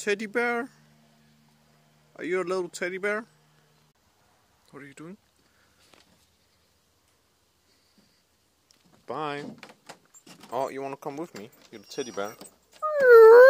teddy bear? Are you a little teddy bear? What are you doing? Bye. Oh, you want to come with me? You're a teddy bear.